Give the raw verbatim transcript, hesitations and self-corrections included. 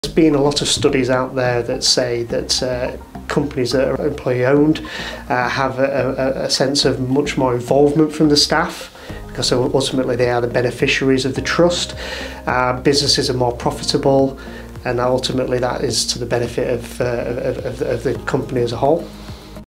There's been a lot of studies out there that say that uh, companies that are employee owned uh, have a, a, a sense of much more involvement from the staff, because ultimately they are the beneficiaries of the trust. Uh, businesses are more profitable, and ultimately that is to the benefit of, uh, of, of, of the company as a whole.